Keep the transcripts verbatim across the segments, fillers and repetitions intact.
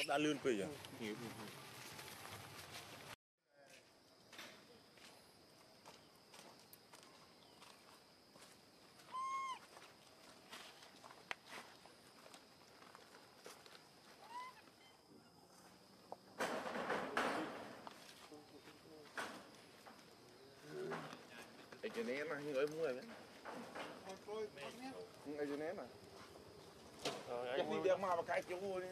đã lươn pì à? Cái chuyện này mà người mua đấy. Cái chuyện này mà. Chắc đi được mà cái chỗ mua đi.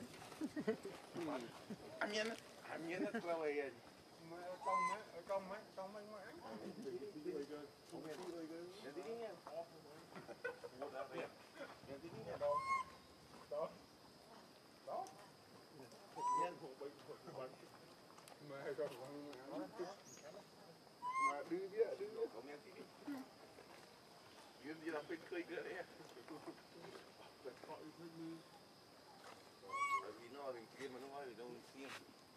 Anh nhiên anh nhiên nó là vậy. Mà công á, công á, công mấy má. Nhà tí nha. Nhà tí nha đó. Đó. Đó. Nhân hộ bệnh hộ bệnh. Mà còn mà đưa đi, đưa đi. Không nghe tí đi. Duyên gì làm bên khơi nữa đấy. Bởi vì nó thì kia mà nó nói ở đâu kia.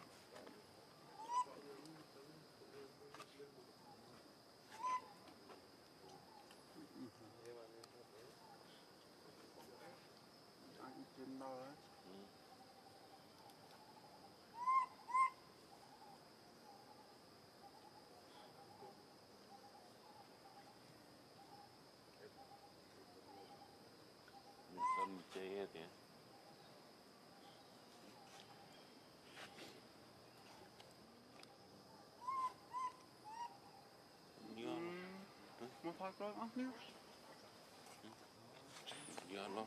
Anh trên đó á. Sân chơi thì Một phát rồi ốc nhé. giờ nó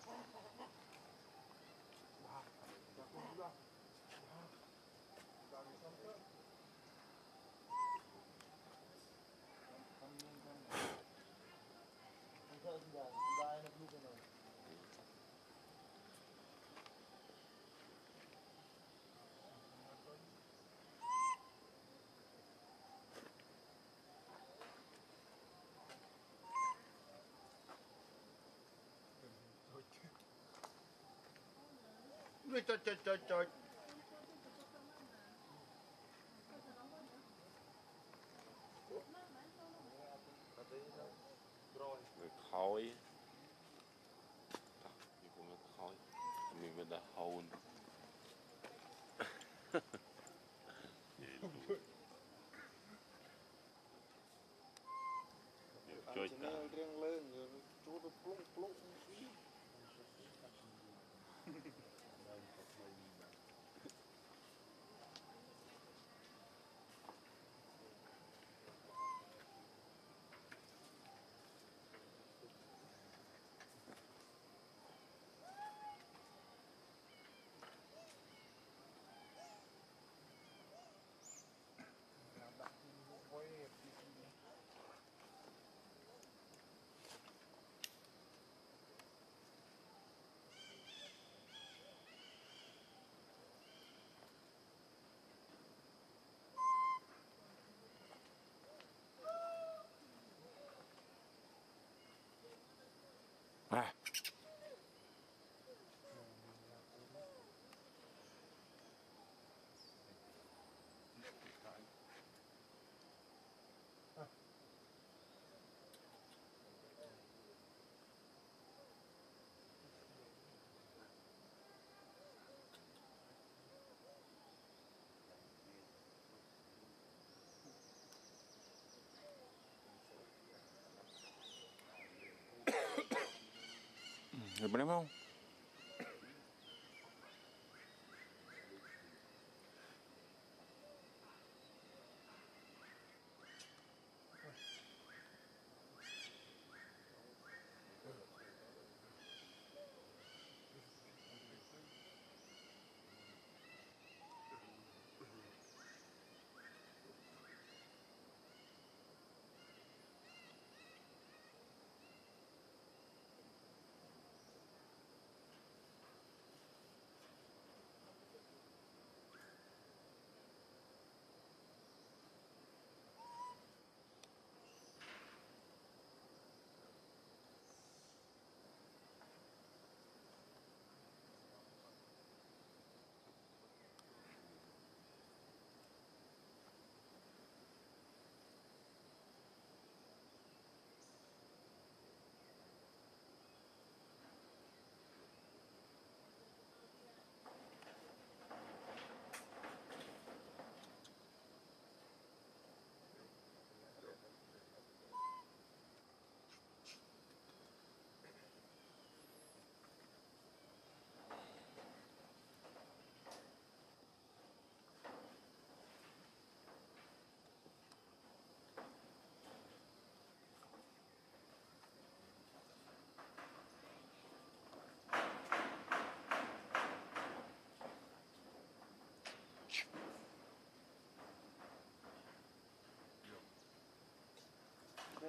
Ui trời trời trời trời. người khói mình cũng là khói mình vẫn là hồn chơi cả Riêng lên rồi chú nó plung plung. à rồi bên em không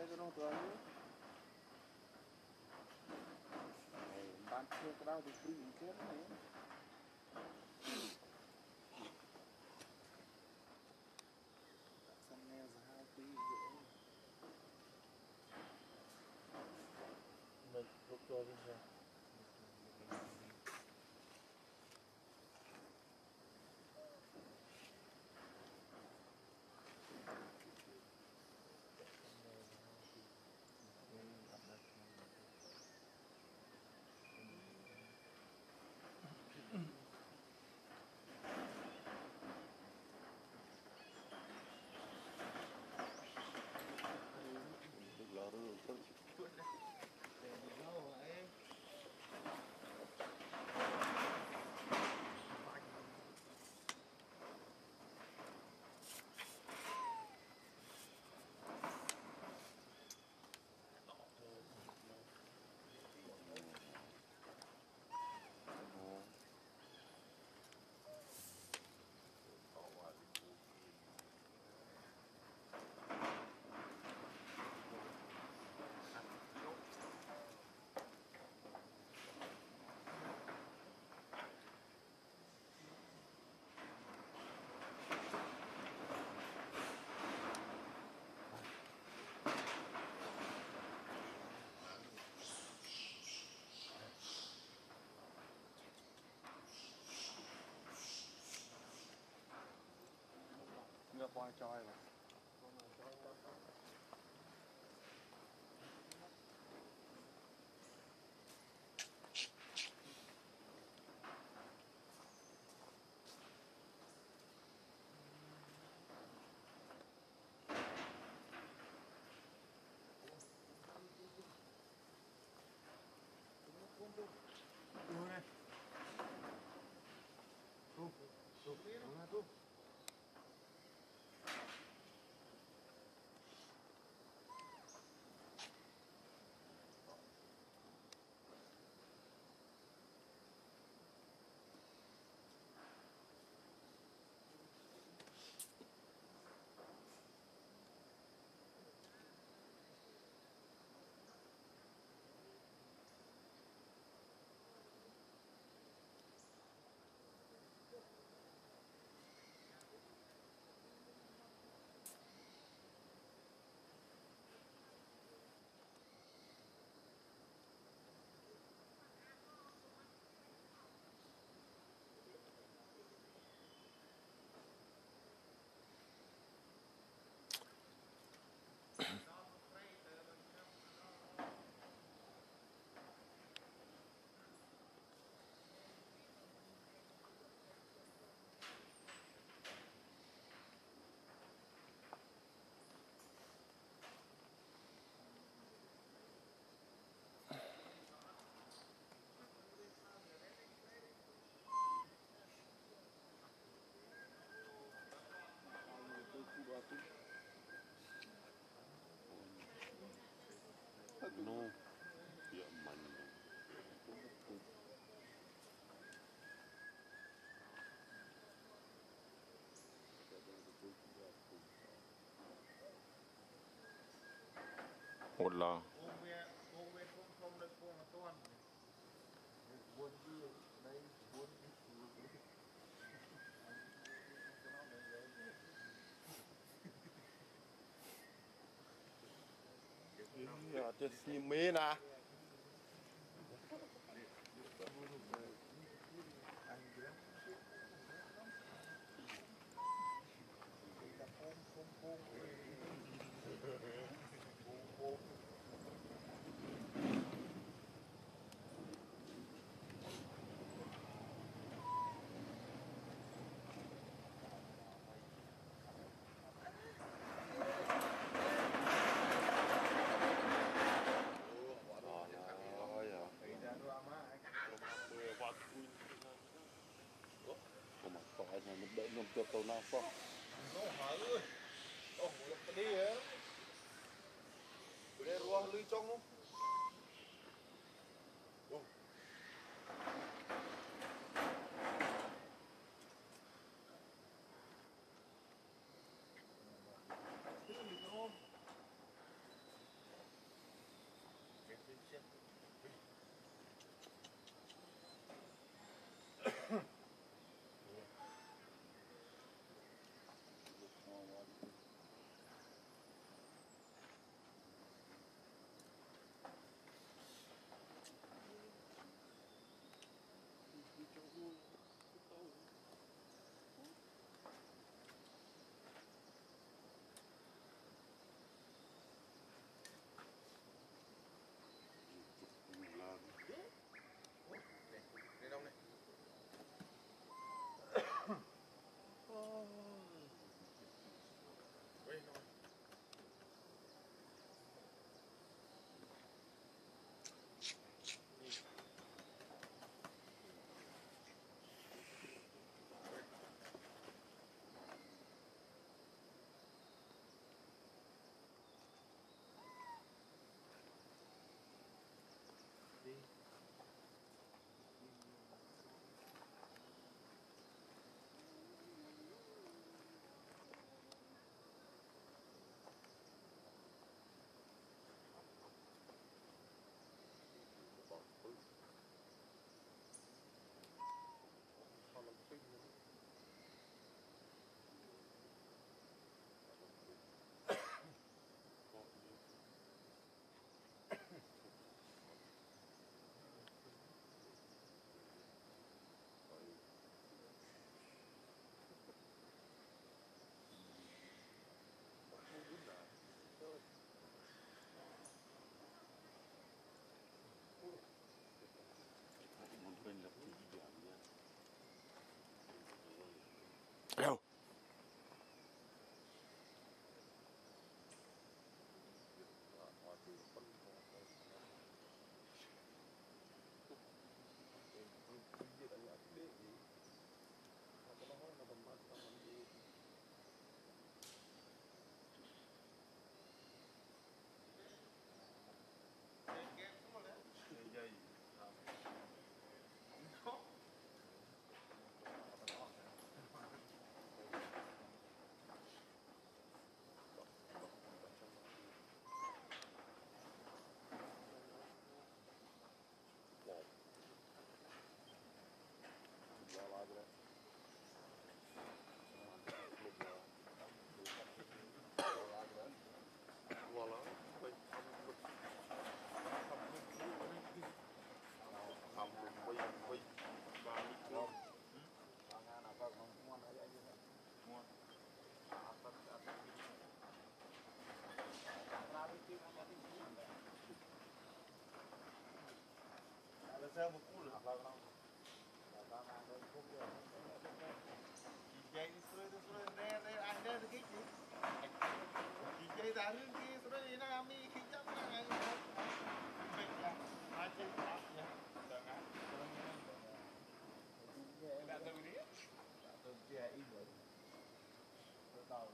đây tôi đâu tôi ấy bán chưa cái đâu thì free kết này sân neo ra hai tí mình rút cho đi ra Boy choi mà No, dạ mạnh. Một lò. giờ chơi sim mê nè Nhom cho tàu nào không? nó hở ơi ô đi hả bữa nay rùa lưới trong không mình là cái gì nha. Đâu? Sao một cú là vào đâu? Dây xuôi xuôi nè nè anh nè cái gì? Dây ra hướng kia xuôi đi na mi khi chấp na ngay. Mình là hai chân đạp nha. Đợi ngay. Đã đâu đi? Đã đâu kia ít rồi. Rồi tao.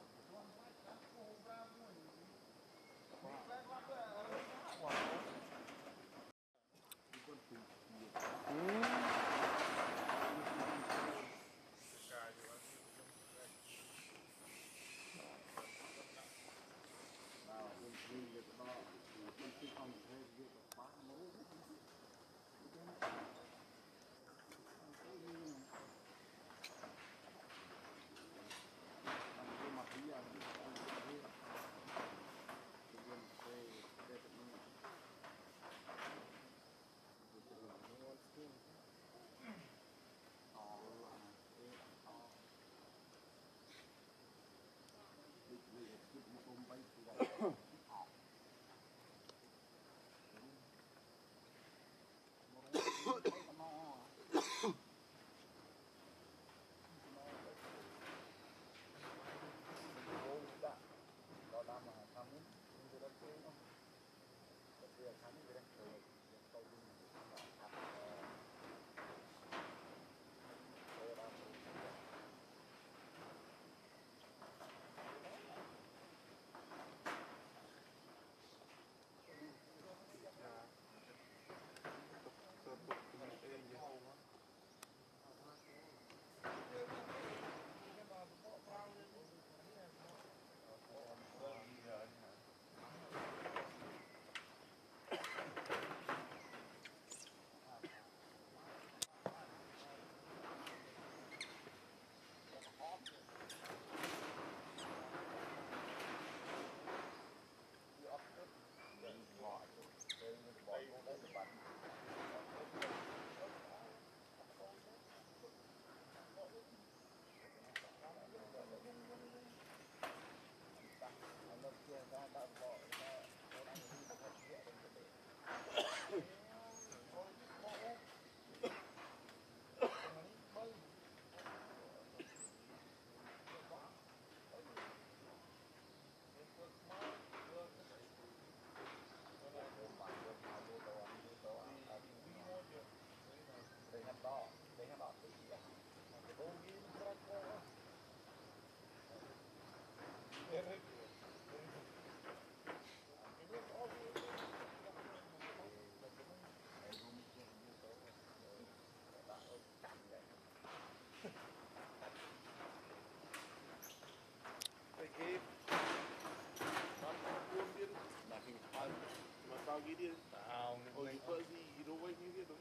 Ghi đi. Tao Ôi vợ gì Gr0und như thế đúng.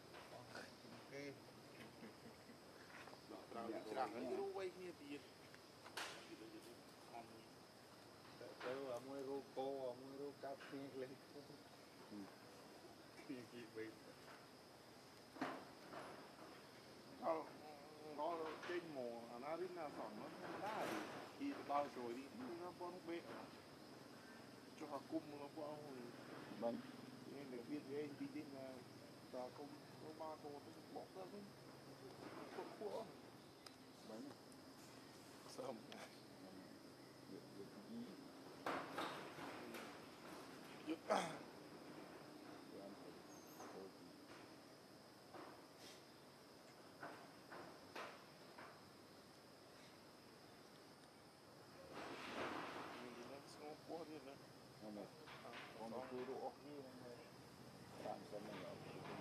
cái Tao rằng cái Gr0und như tiền. Tao ở mua rô cô, ở mua rô cà phê lên. Thì gì vậy? Tao nó trên mùa nó đến là sỏn nó đá thì khi bao rồi đi nó có nó bê cho họ cung nó có mình nên được biết với anh đi đến là cho công có ba tô tới bọc ra đi khổ khổ mấy sớm việc việc gì giúp thì anh phải thôi thì nó xuống quá đi nữa hôm nay con đi chơi độ đi hôm nay tạm xem này ở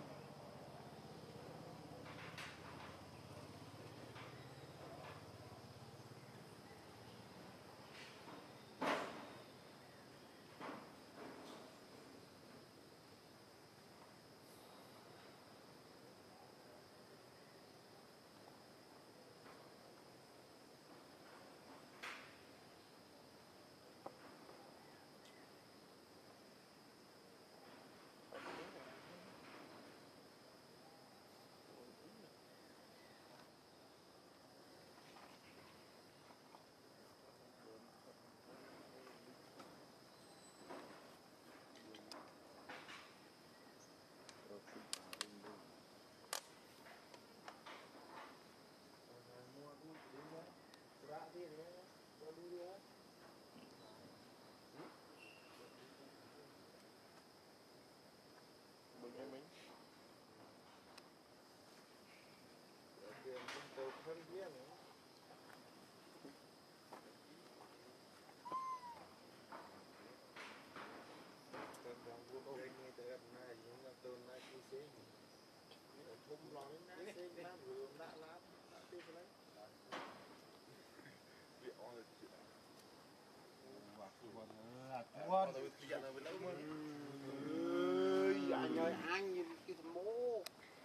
em mình thân thiết nữa. Tên trong vua ông nghe tới gặp này nhưng mà tên này cứ xế thum lòng đến xế lắm rồi đã lắm đã tiếp lấy bị oi chuyện và quân là quân rồi tiền rồi lấy mà ơi anh ơi anh nhìn cái thằng mô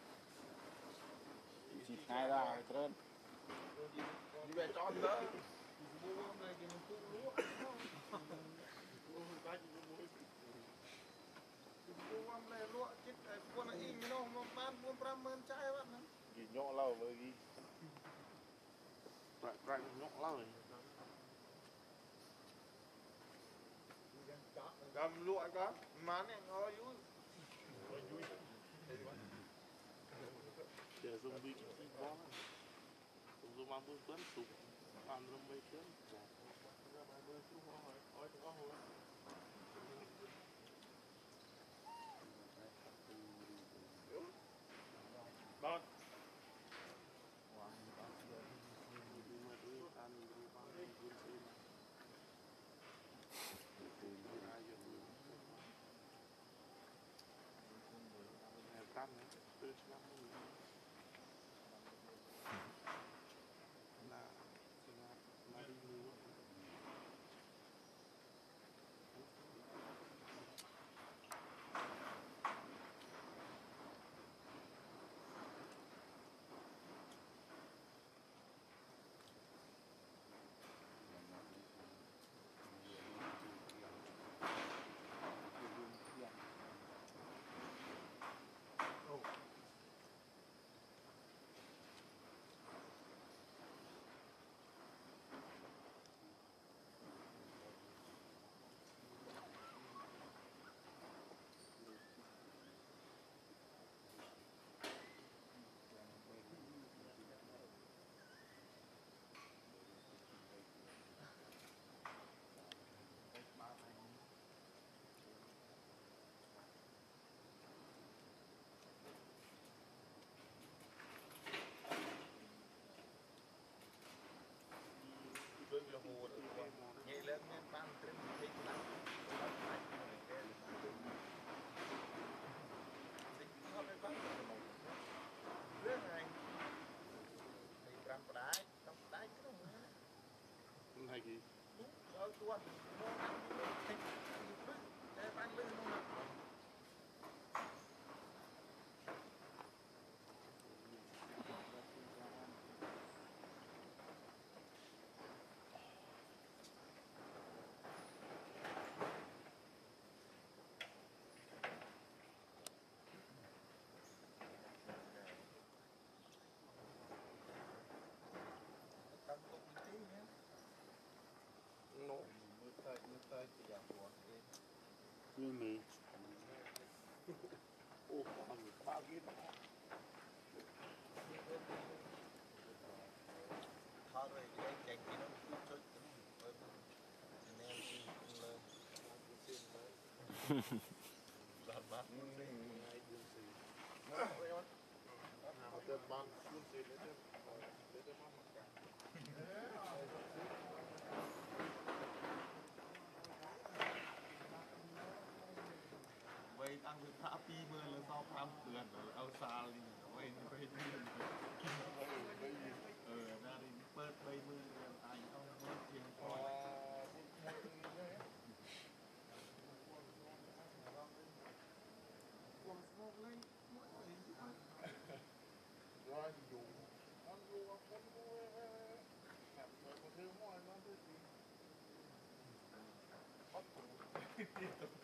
chỉ hai ra trơn đi về cho nữa mua này thì mình cũng lúa mua hôm nay lúa chết cái con này in nó nó bán buôn trăm mơn trái bạn lắm gì nhọ lâu với gì lại lại nhọ lâu rồi cầm lụa có má này ngồi vui vui để dùng đi cái bó dùng dùng ăn bữa tuấn sụp ăn năm mấy tuấn Bon. Tan nữa, từ năm là là đi mua Với cái hồ đó nhảy lên men ban trên thích lắm thích nó mới bắt rứa này thì làm đái làm đái cái đó này gì ở tuần nó ăn thích để ban lên nó nó mới tay mới tay chỉ là của như mì ô còn ba kia tao Thôi rồi cái chạy kia nó cứ chơi với anh em đi cũng lên làm bắt tên ban luôn tiền đấy chứ để cho nó mặc cả vậy tăng với thả pi mưa là sau tham tiền rồi ao xa đi vậy vậy đi ờ ra đi bớt bay mưa anh không bớt tiền coi rồi dù ăn luôn ăn con mua làm rồi có thêm món nó thứ gì bắt tủ